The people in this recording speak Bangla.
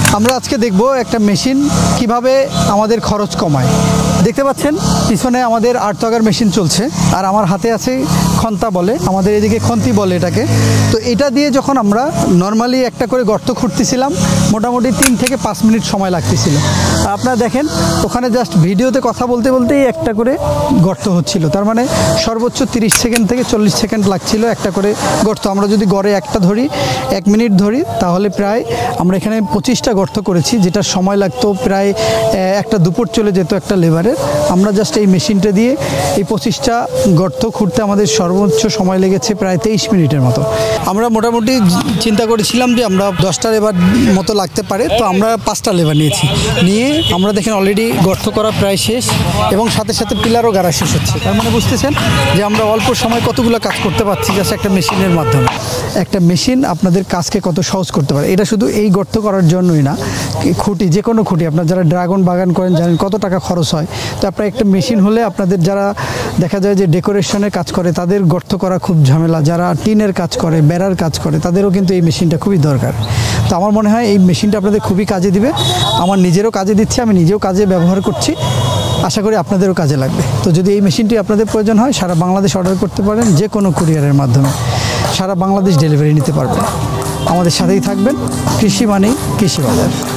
আমরা আজকে দেখব একটা মেশিন কিভাবে আমাদের খরচ কমায়। দেখতে পাচ্ছেন পিছনে আমাদের 8 টাকার মেশিন চলছে, আর আমার হাতে আছে খন্তা বলে, আমাদের এদিকে খন্তি বলে এটাকে। তো এটা দিয়ে যখন আমরা নর্মালি একটা করে গর্ত খুঁড়তেছিলাম, মোটামুটি 3 থেকে 5 মিনিট সময় লাগতেছিল। আপনারা দেখেন ওখানে জাস্ট ভিডিওতে কথা বলতে বলতেই একটা করে গর্ত হচ্ছিল, তার মানে সর্বোচ্চ 30 সেকেন্ড থেকে 40 সেকেন্ড লাগছিল একটা করে গর্ত। আমরা যদি গড়ে একটা ধরি, 1 মিনিট ধরি, তাহলে প্রায় আমরা এখানে 25টা গর্ত করেছি, যেটা সময় লাগতো প্রায় একটা দুপুর চলে যেত একটা লেবারের। আমরা জাস্ট এই মেশিনটা দিয়ে এই 25টা গর্ত খুঁড়তে আমাদের সর্বোচ্চ সময় লেগেছে প্রায় 23 মিনিটের মতো। আমরা মোটামুটি চিন্তা করেছিলাম যে আমরা 10টা লেবার মতো লাগতে পারে, তো আমরা 5টা লেবার নিয়ে আমরা দেখেন অলরেডি গর্ত করা প্রায় শেষ, এবং সাথে সাথে পিলারও গাড়া শেষ হচ্ছে। তার মানে বুঝতেছেন যে আমরা অল্প সময় কতগুলো কাজ করতে পারছি জাস্ট একটা মেশিনের মাধ্যমে। একটা মেশিন আপনাদের কাজকে কত সহজ করতে পারে। এটা শুধু এই গর্ত করার জন্যই না, খুঁটি, যে কোনো খুঁটি, আপনার যারা ড্রাগন বাগান করেন জানেন কত টাকা খরচ হয়। তো আপনার একটা মেশিন হলে আপনাদের যারা দেখা যায় যে ডেকোরেশনের কাজ করে তাদের গর্ত করা খুব ঝামেলা, যারা টিনের কাজ করে, বেড়ার কাজ করে, তাদেরও কিন্তু এই মেশিনটা খুবই দরকার। তো আমার মনে হয় এই মেশিনটা আপনাদের খুবই কাজে দিবে। আমার নিজেরও কাজে দিচ্ছে, আমি নিজেও কাজে ব্যবহার করছি, আশা করি আপনাদেরও কাজে লাগবে। তো যদি এই মেশিনটি আপনাদের প্রয়োজন হয়, সারা বাংলাদেশ অর্ডার করতে পারেন, যে কোনো কুরিয়ারের মাধ্যমে সারা বাংলাদেশ ডেলিভারি নিতে পারবেন। আমাদের সাথেই থাকবেন। কৃষি মানেই কৃষি বাজার।